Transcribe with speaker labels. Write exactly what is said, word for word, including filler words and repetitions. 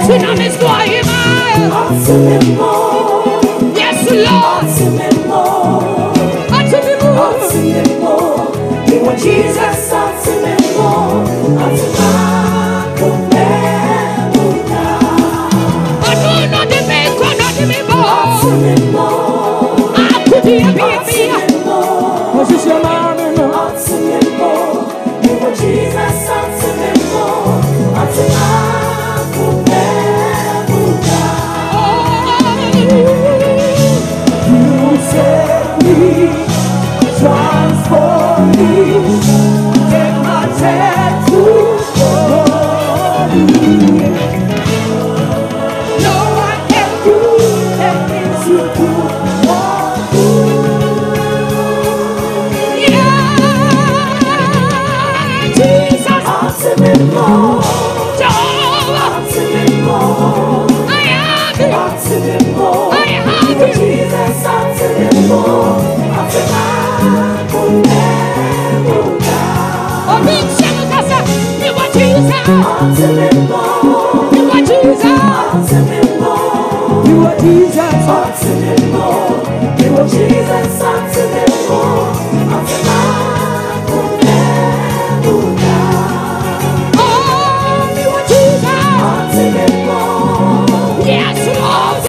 Speaker 1: Tsunamis to Ohemaa. Yes, Lord. Jesus, transform me, take my tattoos for me. No one can do that things you do for me. Yeah, Jesus, ultimate more, ultimate more. I have you, ultimate more. I have you, Jesus, ultimate more. Ultimate more. You are Jesus. Ultimate more. You are Jesus. Ultimate